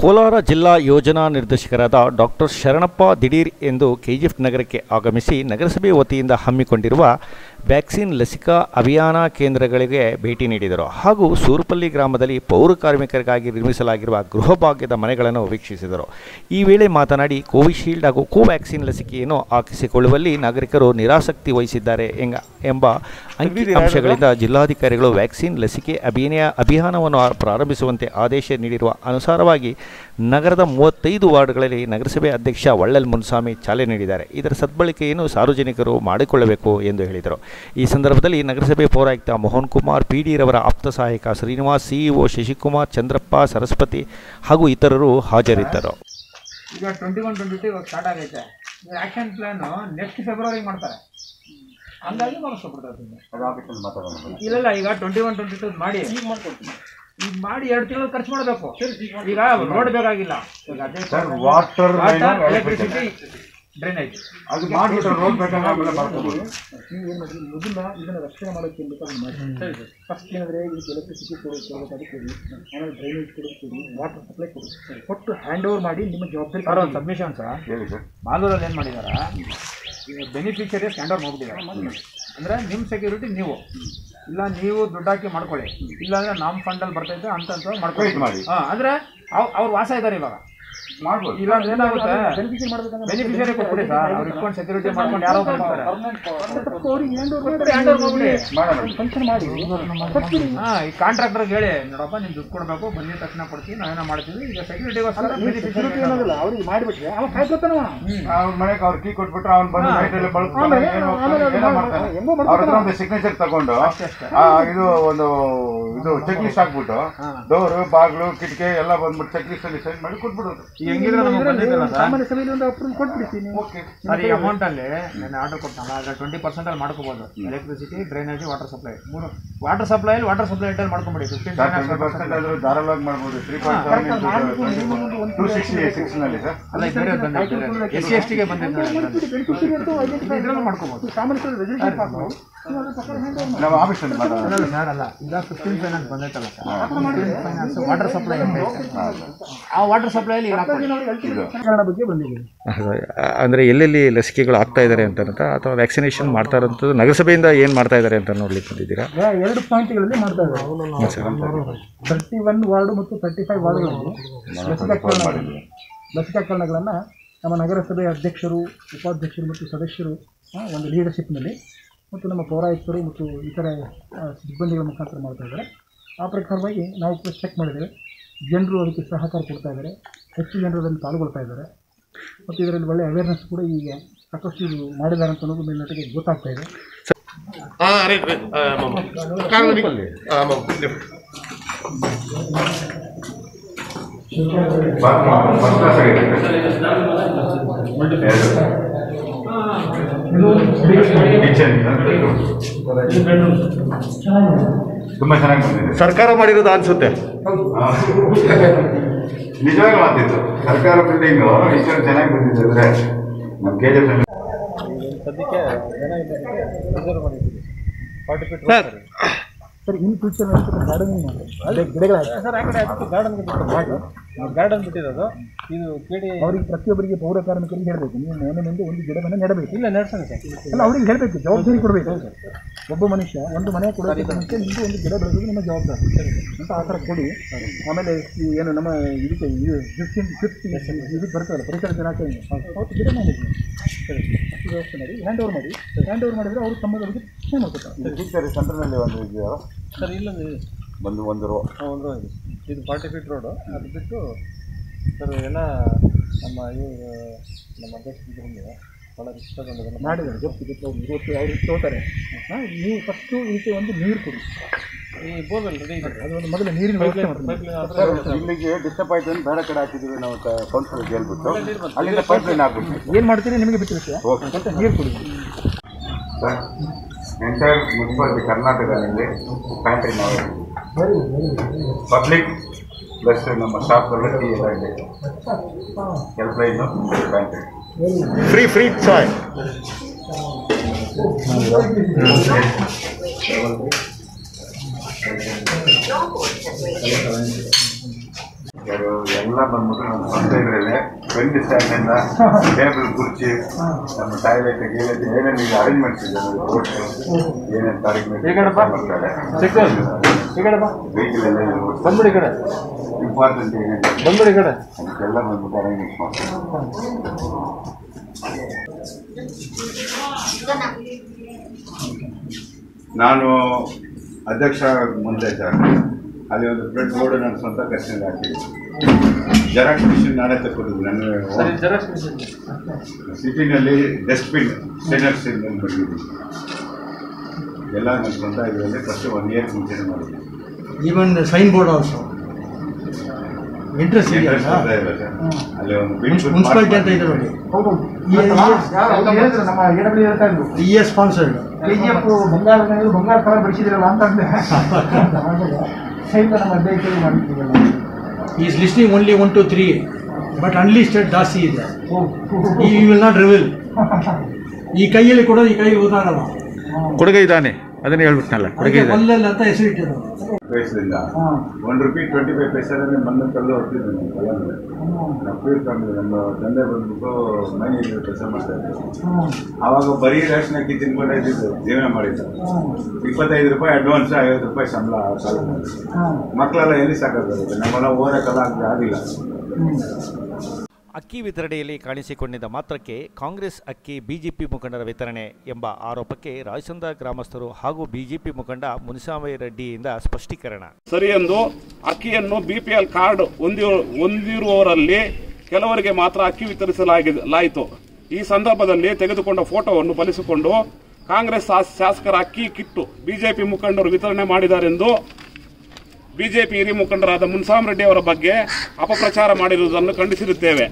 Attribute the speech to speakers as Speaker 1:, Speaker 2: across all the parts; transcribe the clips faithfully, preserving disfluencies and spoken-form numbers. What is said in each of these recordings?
Speaker 1: ಕೋಲಾರ ಜಿಲ್ಲಾ ಯೋಜನಾ ನಿರ್ದೇಶಕರಾದ ಡಾಕ್ಟರ್ ಶರಣಪ್ಪ ದಿಢೀರ್ ಎಂದು ಕೆಜಿಎಫ್ ನಗರಕ್ಕೆ ಆಗಮಿಸಿ ನಗರಸಭೆ ವತಿಯಿಂದ ಹಮ್ಮಿಕೊಂಡಿರುವ ವ್ಯಾಕ್ಸಿನ್ ಲಸಿಕಾ ಅಭಿಯಾನ ಕೇಂದ್ರಗಳಿಗೆ ಭೇಟಿ ನೀಡಿದರು ಹಾಗೂ ಸೂರುಪಲ್ಲಿ ಗ್ರಾಮದಲ್ಲಿ ಪೌರ ಕಾರ್ಮಿಕರಿಗಾಗಿ ನಿರ್ಮಿಸಲಾಗಿರುವ ಗೃಹ ಭಾಗ್ಯದ ಮನೆಗಳನ್ನು ವೀಕ್ಷಿಸಿದರು. ಈ ವೇಳೆ ಮಾತನಾಡಿ ಕೋವಿಶೀಲ್ಡ್ ಹಾಗೂ ಕೋವ್ಯಾಕ್ಸಿನ್ ಲಸಿಕೆಯನ್ನು ಹಾಕಿಸಿಕೊಳ್ಳುವಲ್ಲಿ ನಾಗರಿಕರು ನಿರಾಸಕ್ತಿ ವಹಿಸಿದ್ದಾರೆ ಎಂಬ ಅಂಕಿ ಅಂಶಗಳಿಂದ ಜಿಲ್ಲಾಧಿಕಾರಿಗಳು ವ್ಯಾಕ್ಸಿನ್ ಲಸಿಕೆ ಅಭಿಯಾನ ಅಭಿಯಾನವನ್ನು ಪ್ರಾರಂಭಿಸುವಂತೆ ಆದೇಶ ನೀಡಿರುವ ಅನುಸಾರವಾಗಿ ನಗರದ ಮೂವತ್ತೈದು ವಾರ್ಡ್ಗಳಲ್ಲಿ ನಗರಸಭೆ ಅಧ್ಯಕ್ಷ ವಳ್ಳಲ್ ಮುನ್ಸ್ವಾಮಿ ಚಾಲನೆ ನೀಡಿದ್ದಾರೆ. ಇದರ ಸದ್ಬಳಕೆಯನ್ನು ಸಾರ್ವಜನಿಕರು ಮಾಡಿಕೊಳ್ಳಬೇಕು ಎಂದು ಹೇಳಿದರು. ಈ ಸಂದರ್ಭದಲ್ಲಿ ನಗರಸಭೆ ಪೌರಾಯುಕ್ತ ಮೋಹನ್ ಕುಮಾರ್, ಪಿಡಿರವರ ಆಪ್ತ ಸಹಾಯಕ ಶ್ರೀನಿವಾಸ್, ಸಿಇಒ ಶಶಿಕುಮಾರ್, ಚಂದ್ರಪ್ಪ, ಸರಸ್ವತಿ ಹಾಗೂ ಇತರರು ಹಾಜರಿದ್ದರು.
Speaker 2: ಈಗ ಟ್ವೆಂಟಿ ಒನ್ ಟ್ವೆಂಟಿ ಟು ಇವಾಗ ಸ್ಟಾರ್ಟ್ ಆಗೈತೆ. ಆಕ್ಷನ್ ಪ್ಲಾನ್ ನೆಕ್ಸ್ಟ್ ಫೆಬ್ರವರಿ ಮಾಡ್ತಾರೆ, ಹಂಗಾಗಿ ಮಾಡಿಸ್ಕೊಬಿಡ್ತಾರೆ. ಇಲ್ಲ ಈಗ ಟ್ವೆಂಟಿ ಒನ್ ಟ್ವೆಂಟಿ ಟು ಮಾಡಿ ಈಗ ಮಾಡ್ಕೊಡ್ತೀನಿ. ಈಗ ಮಾಡಿ ಎರಡು ತಿಂಗಳು ಖರ್ಚು ಮಾಡಬೇಕು. ಈಗ ರೋಡ್ ಬೇಕಾಗಿಲ್ಲ, ಈಗ ಅದೇ ವಾಟರ್, ಎಲೆಕ್ಟ್ರಿಸಿಟಿ, ಡ್ರೈನೇಜ್ ಅದು ಮಾಡಿಬಿಟ್ಟು ರೋಡ್ ಬೇಕಾದ್ರೆ ಆಮೇಲೆ ಮಾಡ್ಕೋಬೋದು.
Speaker 3: ನೀವು ಏನು ಮಾಡಿರಿ, ಮೊದಲ ಇದನ್ನು ರಕ್ಷಣೆ ಮಾಡೋಕ್ಕೆ ಬೇಕಾದ್ರೆ ಮಾಡಿ. ಫಸ್ಟ್ ಏನಂದರೆ ಇದಕ್ಕೆ ಎಲೆಕ್ಟ್ರಿಸಿಟಿ ಕೊಡೋದು ಕೊಡಬೇಕಾದ್ರೆ ಕೊಡಿ, ಆಮೇಲೆ ಡ್ರೈನೇಜ್ ಕೊಡೋದು ಕೊಡಿ, ವಾಟರ್ ಸಪ್ಲೈ ಕೊಡಿ, ಕೊಟ್ಟು ಹ್ಯಾಂಡ್ ಓವರ್ ಮಾಡಿ ನಿಮ್ಮ ಜವಾಬ್ದಾರಿ.
Speaker 2: ಸರ್ ಒಂದು ಸಬ್ಮಿಷನ್ ಸರ್, ಹೇಳಿ ಸರ್, ಮಾಲೂರಲ್ಲಿ ಏನು ಮಾಡಿದಾರ, ಬೆನಿಫಿಷರೀಸ್ ಹ್ಯಾಂಡ್ ಓವರ್ ಮಾಡಿಬಿಟ್ಟಿದ್ದಾರೆ. ಅಂದರೆ ನಿಮ್ಮ ಸೆಕ್ಯೂರಿಟಿ ನೀವು ಇಲ್ಲ, ನೀವು ದುಡ್ಡು ಹಾಕಿ ಮಾಡ್ಕೊಳ್ಳಿ, ಇಲ್ಲಾಂದರೆ ನಮ್ಮ ಫಂಡಲ್ಲಿ ಬರ್ತೈತೆ ಅಂತ ಮಾಡ್ಕೊಳ್ಳಿ ಮಾಡಿ. ಹಾಂ, ಅಂದರೆ ಅವ್ರು ವಾಸ ಇದ್ದಾರೆ ಇವಾಗ ಮಾಡ್ಬೋದು. ಇಲ್ಲಾಂದ್ರೆ ಏನಾಗುತ್ತೆ, ಬೆನಿಫಿಷರಿ ಕೊಟ್ಬಿಡಿ ಸರ್, ಅವ್ರು ಇಟ್ಕೊಂಡು ಸೆಕ್ಯೂರಿಟಿ ಮಾಡ್ಕೊಂಡು ಯಾರೋ ಬರ್ತಾರೆ. ಹಾಂ, ಈ ಕಾಂಟ್ರಾಕ್ಟರ್ಗೆ ಹೇಳಿ, ನೋಡಪ್ಪ ನೀವು ದುಡ್ಡು ಕೊಡಬೇಕು, ಬಂದಿದ ತಕ್ಷಣ ಕೊಡ್ತೀವಿ, ನಾವೇನೋ ಮಾಡ್ತೀವಿ. ಈಗ ಸೆಕ್ಯೂರಿಟಿಗೋಸ್ಕರ ಬೆನಿಫಿಷರಿ ಏನಾಗಲ್ಲ, ಅವ್ರಿಗೆ ಮಾಡಿಬಿಟ್ರೆ ಅವ್ರು ಕಾಯ್ಕೊತಾನವ, ಅವ್ರ ಮನೆಗೆ ಅವ್ರು ಕೀ ಕೊಟ್ಬಿಟ್ರೆ ಅವ್ನು ಬಂದು ನೈಟಲ್ಲಿ ಬಳಸ್ಕೊಂಡು ಸಿಗ್ನೇಚರ್ ತಗೊಂಡು ಇದು ಒಂದು ಇದು ಚೆಕ್ ಲಿಸ್ಟ್ ಹಾಕ್ಬಿಟ್ಟು ಡೋರು, ಬಾಗಿಲು, ಕಿಟಕಿ ಎಲ್ಲ ಬಂದ್ಬಿಟ್ಟು ಚೆಕ್ ಲಿಸ್ಟ್ ಅಲ್ಲಿ ಸೈನ್ ಮಾಡಿ ಕೊಟ್ಬಿಡೋದು.
Speaker 3: ಸಾಮಾನ್ಯ ಸಭೆಯಲ್ಲಿ ಒಂದು ಅಪ್ರೂವ್ ಕೊಟ್ಬಿಡ್ತೀನಿ.
Speaker 2: ಸರ್, ಈ ಅಮೌಂಟ್ ಅಲ್ಲಿ ನಾನು ಆರ್ಡರ್ ಕೊಟ್ಟನಲ್ಲ, ಅದ್ರ ಟ್ವೆಂಟಿ ಪರ್ಸೆಂಟ್ ಅಲ್ಲಿ ಮಾಡ್ಕೋಬಹುದು. ಎಲೆಕ್ಟ್ರಿಸಿಟಿ, ಡ್ರೈನೇಜ್, ವಾಟರ್ ಸಪ್ಲೈ ಮೂರು. ವಾಟರ್ ಸಪ್ಲೈ ವಾಟರ್ ಸಪ್ಲೈ ಇಟ್ಟಲ್ಲಿ ಮಾಡ್ಕೊಂಬಿಡಿ. ಫಿಫ್ಟೀನ್
Speaker 3: ಪರ್ಸೆಂಟ್ ಆದರೂ ಧಾರಾಳವಾಗಿ ಮಾಡ್ಬೋದು. Three point two sixty six ನಲ್ಲಿ ಸರ್, ಅಲ್ಲ ಬೇರೆ ಬಂದಿದೆ, ಎಸ್ ಸಿ ಎಸ್ ಟಿಗೆ ಬಂದಿದೆ, ಇದರಲ್ಲೂ ಮಾಡ್ಕೋಬಹುದು. ಸಾಮಾನ್ಯ ಸಭೆ ರೆಸಲ್ಯೂಷನ್ ಪಾಸ್ ಮಾಡಿ ನಾವು ಆಫೀಸಲ್ಲಿ ಮಾತಾಡೋಣ ಸರ್. ಅಲ್ಲ, ಈಗ ಫಿಫ್ಟೀನ್ ಫೈನಾನ್ಸ್ ಬಂದೈತಲ್ಲ ಸರ್, ಫೈನಾನ್ಸ್ ವಾಟರ್ ಸಪ್ಲೈ ಅಂತ ಆ ವಾಟರ್ ಸಪ್ಲೈಯಲ್ಲಿ ಬಗ್ಗೆ ಬಂದಿದೆ.
Speaker 1: ಅಂದರೆ ಎಲ್ಲೆಲ್ಲಿ ಲಸಿಕೆಗಳು ಆಗ್ತಾ ಇದ್ದಾರೆ ಅಂತ ಅಥವಾ ವ್ಯಾಕ್ಸಿನೇಷನ್ ಮಾಡ್ತಾ ಇರೋಂಥದ್ದು ನಗರಸಭೆಯಿಂದ ಏನು ಮಾಡ್ತಾ ಇದ್ದಾರೆ ಅಂತ ನೋಡ್ಲಿಕ್ಕೆ ಬಂದಿದ್ದೀರಾ?
Speaker 3: ಎರಡು ಪಾಯಿಂಟ್ಗಳಲ್ಲಿ ಮಾಡ್ತಾ ಇದ್ದಾರೆ. ತರ್ಟಿ ಒನ್ ವಾರ್ಡು ಮತ್ತು ತರ್ಟಿ ಫೈವ್ ವಾರ್ಡ್ಗಳಲ್ಲಿ ಲಸಿಕಾಕರಣ ಲಸಿಕಾಕರಣಗಳನ್ನು ನಮ್ಮ ನಗರಸಭೆ ಅಧ್ಯಕ್ಷರು, ಉಪಾಧ್ಯಕ್ಷರು ಮತ್ತು ಸದಸ್ಯರು ಒಂದು ಲೀಡರ್ಶಿಪ್ನಲ್ಲಿ ಮತ್ತು ನಮ್ಮ ಪೌರಾಯುಕ್ತರು ಮತ್ತು ಇತರ ಸಿಬ್ಬಂದಿಗಳ ಮುಖಾಂತರ ಮಾಡ್ತಾ ಇದ್ದಾರೆ. ಆ ಪ್ರಕಾರವಾಗಿ ನಾವು ಕೂಡ ಚೆಕ್ ಮಾಡಿದ್ದೇವೆ. ಜನರು ಅದಕ್ಕೆ ಸಹಕಾರ ಕೊಡ್ತಾ ಇದ್ದಾರೆ, ಹೆಚ್ಚು ಜನರು ಅದನ್ನು ಪಾಲ್ಗೊಳ್ತಾ ಇದ್ದಾರೆ ಮತ್ತು ಇದರಲ್ಲಿ ಒಳ್ಳೆಯ ಅವೇರ್ನೆಸ್ ಕೂಡ ಈಗ ಸಾಕಷ್ಟು ಇದು ಮಾಡಿದ್ದಾರೆ ಅಂತ ಅನ್ನೋದು ಮೇಲ್ನಟ್ಟಿಗೆ ಗೊತ್ತಾಗ್ತಾ ಇದೆ.
Speaker 4: ತುಂಬಾ ಚೆನ್ನಾಗಿ ಬಂದಿದೆ,
Speaker 1: ಸರ್ಕಾರ ಮಾಡಿರೋದು ಅನ್ಸುತ್ತೆ.
Speaker 4: ನಿಜವಾಗ್ಲೂ ಮಾತಿತ್ತು, ಸರ್ಕಾರ ಬಿಲ್ಡಿಂಗ್ ಇಷ್ಟು ಚೆನ್ನಾಗಿ ಬಂದಿದೆ ಅಂದ್ರೆ ನಮ್ಮ ಕೆ ಜಿ ಎಫ್
Speaker 2: ಸದ್ಯಕ್ಕೆ
Speaker 3: sir sir in future gardening ಮಾಡಿ ಗಿಡಗಳು ಸರ್, ಆ ಕಡೆ ಗಾರ್ಡನ್ಗೆ ಬಿಟ್ಟು ಮಾಡಿ ಗಾರ್ಡನ್ ಬಿಟ್ಟಿರೋದು ಇದು ಕೇಳಿ ಅವ್ರಿಗೆ ಪ್ರತಿಯೊಬ್ಬರಿಗೆ ಪೌರ ಕಾರ್ಮಿಕರಿಗೆ ಹೇಳಬೇಕು, ನೀವು ಮನೆ ಮುಂದೆ ಒಂದು ಗಿಡವನ್ನು ನೆಡಬೇಕು. ಇಲ್ಲ ನಡೆಸೋಣ ಸರ್, ಅಲ್ಲ ಅವ್ರಿಗೆ ಹೇಳಬೇಕು, ಜವಾಬ್ದಾರಿ ಕೊಡಬೇಕು. ಒಬ್ಬ ಮನುಷ್ಯ ಒಂದು ಮನೆ ಕೊಡೋದಕ್ಕೆ ಮುಂಚೆ ನಿಮಗೆ ಒಂದು ಗಿಡ ಬೆಳೆಸೋದು ನಿಮ್ಮ ಜವಾಬ್ದಾರಿ ಅಂತ ಆ ಥರ ಕೊಡಿ. ಆಮೇಲೆ ಈ ಏನು ನಮ್ಮ ಇದಕ್ಕೆ ಇದು ಫಿಫ್ಟೀನ್ ಫಿಫ್ಟಿ ಇದು ಬರ್ತದಲ್ಲ ಪರಿಸರ ದಿನಾಚರಣೆ, ಅವತ್ತು ಗಿಡ ಮ್ಯಾನೇಜ್ಮೆಂಟ್ ಅಷ್ಟು ವ್ಯವಸ್ಥೆ ಮಾಡಿ ಹ್ಯಾಂಡ್ ಓವರ್ ಮಾಡಿ. ಹ್ಯಾಂಡ್ ಓವರ್ ಮಾಡಿದರೆ ಅವರು ತಮ್ಮ ಬಗ್ಗೆ ಪ್ರಶ್ನೆ ಮಾಡ್ಕೊತಾರೆ.
Speaker 4: ಸೆಂಟರ್ನಲ್ಲಿ ಒಂದು ಇದೆಯಾ
Speaker 3: ಸರ್? ಇಲ್ಲೊಂದು
Speaker 4: ಒಂದು ಒಂದು ರೋ
Speaker 3: ಒಂದು ರೋ ಇದೆ, ಇದು ಫಾರ್ಟಿ ಫೀಟ್ ರೋಡು. ಅದು ಬಿಟ್ಟು ಸರ್ ಎಲ್ಲ ನಮ್ಮ ಇವರು ನಮ್ಮ ಅಧ್ಯಕ್ಷರು ಭಾಳ ಇಷ್ಟಗೊಂಡಿದ್ದಾರೆ, ಮಾಡಿದ್ದಾರೆ, ಗೊತ್ತು ಗೊತ್ತು ಅವ್ರು ಗೊತ್ತು, ಅವ್ರು ತೋತಾರೆ. ಹಾಂ, ನೀವು ಫಸ್ಟು ಇದಕ್ಕೆ ಒಂದು ನೀರು ಕೊಡಿ. ಈ ಬೋರ್ವೆಲ್ ರೆಡಿ ಇದೆ, ಅದು ಒಂದು ಮೊದಲು ನೀರಿನ ವ್ಯವಸ್ಥೆ.
Speaker 4: ಇಲ್ಲಿಗೆ ಡಿಸ್ಟರ್ಬ್ ಆಯ್ತು ಅಂತ ಬೇರೆ ಕಡೆ ಹಾಕಿದ್ದೀವಿ ನಾವು ಕೌನ್ಸಿಲರ್ಗೆ ಹೇಳ್ಬಿಟ್ಟು, ಅಲ್ಲಿಂದ ಪೈಪ್ ಲೈನ್ ಹಾಕ್ಬಿಟ್ಟು
Speaker 3: ಏನು ಮಾಡ್ತೀರಿ ನಿಮಗೆ ಬಿಟ್ಟು ವಿಷಯ, ಅಂತ ನೀರು ಕೊಡಿ.
Speaker 4: ಸರ್, ಎಂಟೈರ್ ಮುನ್ಸಿಪಾಲಿಟಿ ಕರ್ನಾಟಕದಲ್ಲಿ ಪ್ಯಾಂಟ್ರಿ ನಾವು ಪಬ್ಲಿಕ್ ಪ್ಲಸ್ ನಮ್ಮ ಸ್ಟಾಫ್ ಟೀ ಎಲ್ಲ ಇದೆ, help line pantry
Speaker 1: free free chai.
Speaker 4: ಯಾರು ಎಲ್ಲ ಬಂದ್ಬಿಟ್ಟು ನಮ್ಮ ಸ್ವಂತ ಇದರಲ್ಲಿ ಬೆಂಡ್ ಸ್ಟ್ಯಾಂಡಿಂದ ಟೇಬಲ್ ಕುರ್ಚಿ ನಮ್ಮ ಟಾಯ್ಲೆಟ್ ಗೀಲೆಟ್ ಏನೇನು ಈಗ ಅರೇಂಜ್ಮೆಂಟ್ಸ್ ಇದೆ ನೋಡಿ ಬೋಟ್ ಏನೇನು ತಾರೀಕು ಮಾಡ್ತಾರೆ ವೆಹಿಕಲ್ ಎಲ್ಲ
Speaker 3: ಬಂದ್ಬಿಡಿ ಕಡೆ
Speaker 4: ಇಂಪಾರ್ಟೆಂಟ್ ಏನೇನು
Speaker 3: ಬಂದ್ಬಿಡಿ ಕಡೆ
Speaker 4: ಅದಕ್ಕೆಲ್ಲ ಬಂದ್ಬಿಟ್ಟು ಅರೇಂಜ್ಮೆಂಟ್ ಮಾಡ್ತಾರೆ. ನಾನು ಅಧ್ಯಕ್ಷ ಮುಂದೆ ಸರ್ ಅಲ್ಲಿ ಒಂದು ಫ್ರೆಂಡ್ ಬೋರ್ಡ್ ನನ್ನ ಸ್ವಂತ ಖರ್ಚಿನಲ್ಲಿ ಹಾಕಿದ್ದೀನಿ. ಜೆರಾಕ್ಸ್ ಮಿಷಿನ್ ನಾನೇ ತಗೊಂಡಿದ್ದೀನಿ. ನನ್ನ ಸಿಟಿನಲ್ಲಿ ಡಸ್ಟ್ಬಿನ್ ಸ್ಟೇನರ್ಸ್ ಬಂದಿದ್ದೀನಿ ಎಲ್ಲ ನನ್ನ ಸ್ವಂತ ಇದರಲ್ಲಿ ಫಸ್ಟ್ ಒನ್ ಇಯರ್ ಮುಂಚೆನೇ ಮಾಡಿದ್ದೀನಿ.
Speaker 3: Even sign board also interest ಇದೆ
Speaker 4: ಅಲ್ಲಿ ಒಂದು
Speaker 3: ಮುನ್ಸಿಪಾಲಿಟಿ ಅಂತ ಇದೆ ನೋಡಿ. ನಮ್ಮ ಎ ಡಬ್ಲ್ಯೂ ಹೇಳ್ತಾ ಇದ್ರು E S sponsored K G F ಬಂಗಾರ ಬಂಗಾರ ಕಲರ್ ಬಿಡಿಸಿದ್ರಲ್ಲ ಅಂತ ಅಂದ್ರೆ ನಮ್ಮ ಅಧ್ಯಕ್ಷರು ಮಾಡಿದ್ದೀವಲ್ಲ. Is listing only one two three but unlisted ಜಾಸ್ತಿ ಇದೆ. ಈ ವಿಲ್ ನಾಟ್ ರಿವೀಲ್. ಈ ಕೈಯಲ್ಲಿ ಕೊಡೋದು ಈ ಕೈಯಲ್ಲಿ ಗೊತ್ತಾಗಲ್ಲ.
Speaker 1: ಕೊಡುಗೆ ಇದ್ದಾನೆ ಅದನ್ನ ಹೇಳ್ಬಿಟ್ನಲ್ಲ ಕೊಡುಗೆ
Speaker 3: ಒಲ್ಲೆಲ್ಲ ಅಂತ ಹೆಸರು ಇಟ್ಟಿರೋದು.
Speaker 4: ಪೈಸದಿಂದ ಒನ್ ರುಪಿ ಟ್ವೆಂಟಿ ಫೈವ್ ಪೈಸಲ್ಲಿ ಮಣ್ಣು ಕಲ್ಲು ಹೊರ್ತಿದ್ವಿ ನಾವು ಕಲ್ಲಂದ್ರೆ ನಾವು ಪ್ಯೂರ್ ಫ್ಯಾಮಿಲಿ. ನಮ್ಮ ತಂದೆ ಬಂದ್ಬಿಟ್ಟು ಮನೆಯಲ್ಲಿ ಕೆಲಸ ಮಾಡ್ತಾ ಇದ್ರು. ಆವಾಗ ಬರೀ ರೇಷನ್ ಅಕ್ಕಿ ತಿನ್ಕೊಂಡೇ ಇದ್ದಿದ್ದು ಜೀವನ ಮಾಡಿದ್ದು. ಇಪ್ಪತ್ತೈದು ರೂಪಾಯಿ ಅಡ್ವಾನ್ಸ್ ಐವತ್ತು ರೂಪಾಯಿ ಸಂಬಳ ಕಾಲದಲ್ಲಿ ಮಕ್ಕಳೆಲ್ಲ ಎಲ್ಲಿ ಸಾಕಾಗುತ್ತೆ. ನಮ್ಮೆಲ್ಲ ಓದಕ್ಕೆಲ್ಲ ಆಗಿಲ್ಲ.
Speaker 1: ಅಕ್ಕಿ ವಿತರಣೆಯಲ್ಲಿ ಕಾಣಿಸಿಕೊಂಡಿದ್ದ ಮಾತ್ರಕ್ಕೆ ಕಾಂಗ್ರೆಸ್ ಅಕ್ಕಿ ಬಿಜೆಪಿ ಮುಖಂಡರ ವಿತರಣೆ ಎಂಬ ಆರೋಪಕ್ಕೆ ರಾಯಸಂದ್ರ ಗ್ರಾಮಸ್ಥರು ಹಾಗೂ ಬಿಜೆಪಿ ಮುಖಂಡ ಮುನಿಸ್ವಾಮಿ ರೆಡ್ಡಿಯಿಂದ ಸ್ಪಷ್ಟೀಕರಣ.
Speaker 5: ಸರಿ ಎಂದು ಅಕ್ಕಿಯನ್ನು ಬಿಪಿಎಲ್ ಕಾರ್ಡ್ ಹೊಂದಿರುವವರಲ್ಲಿ ಕೆಲವರಿಗೆ ಮಾತ್ರ ಅಕ್ಕಿ ವಿತರಿಸಲಾಯಿತು. ಈ ಸಂದರ್ಭದಲ್ಲಿ ತೆಗೆದುಕೊಂಡ ಫೋಟೋವನ್ನು ಬಳಸಿಕೊಂಡು ಕಾಂಗ್ರೆಸ್ ಶಾಸಕರ ಅಕ್ಕಿ ಕಿಟ್ಟು ಬಿಜೆಪಿ ಮುಖಂಡರು ವಿತರಣೆ ಮಾಡಿದ್ದಾರೆಂದು ಬಿಜೆಪಿ ಹಿರಿಯ ಮುಖಂಡರಾದ ಮುನಿಸ್ವಾಮಿ ರೆಡ್ಡಿ ಅವರ ಬಗ್ಗೆ ಅಪಪ್ರಚಾರ ಮಾಡಿರುವುದನ್ನು ಖಂಡಿಸಿರುತ್ತೇವೆ.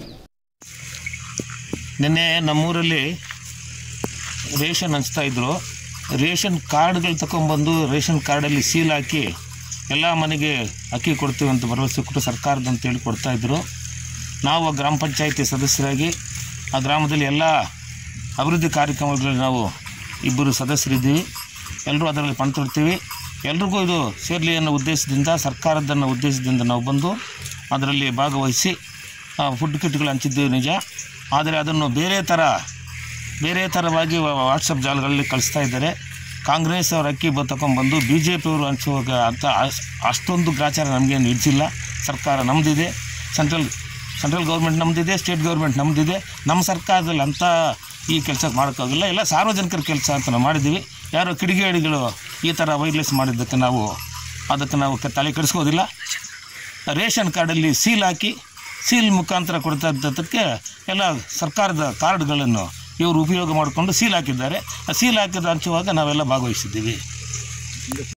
Speaker 6: ನಿನ್ನೆ ನಮ್ಮೂರಲ್ಲಿ ರೇಷನ್ ಹಂಚ್ತಾ ಇದ್ರು. ರೇಷನ್ ಕಾರ್ಡ್ಗಳು ತಗೊಂಡ್ಬಂದು ರೇಷನ್ ಕಾರ್ಡಲ್ಲಿ ಸೀಲ್ ಹಾಕಿ ಎಲ್ಲ ಮನೆಗೆ ಅಕ್ಕಿ ಕೊಡ್ತೀವಿ ಅಂತ ಭರವಸೆ ಕೊಟ್ಟು ಸರ್ಕಾರದ ಅಂತೇಳಿ ಕೊಡ್ತಾಯಿದ್ರು. ನಾವು ಗ್ರಾಮ ಪಂಚಾಯಿತಿ ಸದಸ್ಯರಾಗಿ ಆ ಗ್ರಾಮದಲ್ಲಿ ಎಲ್ಲ ಅಭಿವೃದ್ಧಿ ಕಾರ್ಯಕ್ರಮಗಳಲ್ಲಿ ನಾವು ಇಬ್ಬರು ಸದಸ್ಯರಿದ್ದೀವಿ. ಎಲ್ಲರೂ ಅದರಲ್ಲಿ ಪಂತೊಡ್ತೀವಿ. ಎಲ್ರಿಗೂ ಇದು ಸೇರಲಿ ಅನ್ನೋ ಉದ್ದೇಶದಿಂದ ಸರ್ಕಾರದನ್ನು ಉದ್ದೇಶದಿಂದ ನಾವು ಬಂದು ಅದರಲ್ಲಿ ಭಾಗವಹಿಸಿ ಫುಡ್ ಕಿಟ್ಗಳು ಹಂಚಿದ್ದೇವೆ ನಿಜ. ಆದರೆ ಅದನ್ನು ಬೇರೆ ಥರ ಬೇರೆ ಥರವಾಗಿ ವಾಟ್ಸಪ್ ಜಾಲಗಳಲ್ಲಿ ಕಳಿಸ್ತಾ ಇದ್ದಾರೆ. ಕಾಂಗ್ರೆಸ್ ಅವ್ರ ಅಕ್ಕಿ ಬ ತಗೊಂಡ್ಬಂದು ಬಿ ಜೆ ಪಿಯವರು ಹಂಚುವಾಗ ಅಂತ ಅಷ್ಟೊಂದು ಗ್ರಾಚಾರ ನಮಗೇನು ಇಡಿಸಿಲ್ಲ. ಸರ್ಕಾರ ನಮ್ಮದಿದೆ, ಸೆಂಟ್ರಲ್ ಸೆಂಟ್ರಲ್ ಗೌರ್ಮೆಂಟ್ ನಮ್ಮದಿದೆ, ಸ್ಟೇಟ್ ಗೌರ್ಮೆಂಟ್ ನಮ್ಮದಿದೆ. ನಮ್ಮ ಸರ್ಕಾರದಲ್ಲಿ ಅಂಥ ಈ ಕೆಲಸ ಮಾಡೋಕ್ಕಾಗಿಲ್ಲ. ಎಲ್ಲ ಸಾರ್ವಜನಿಕರ ಕೆಲಸ ಅಂತ ನಾವು ಮಾಡಿದ್ದೀವಿ. ಯಾರೋ ಕಿಡಿಗೇಡಿಗಳು ಈ ಥರ ವೈರ್ಲೆಸ್ ಮಾಡಿದ್ದಕ್ಕೆ ನಾವು ಅದಕ್ಕೆ ನಾವು ತಲೆ ಕೆಡಿಸ್ಕೋದಿಲ್ಲ. ರೇಷನ್ ಕಾರ್ಡಲ್ಲಿ ಸೀಲ್ ಹಾಕಿ ಸೀಲ್ ಮುಖಾಂತರ ಕೊಡ್ತಾ ಇದ್ದದಕ್ಕೆ ಎಲ್ಲ ಸರ್ಕಾರದ ಕಾರ್ಡ್ಗಳನ್ನು ಇವರು ಉಪಯೋಗ ಮಾಡಿಕೊಂಡು ಸೀಲ್ ಹಾಕಿದ್ದಾರೆ. ಆ ಸೀಲ್ ಹಾಕಿದ ಹಂಚುವಾಗ ನಾವೆಲ್ಲ ಭಾಗವಹಿಸಿದ್ದೀವಿ.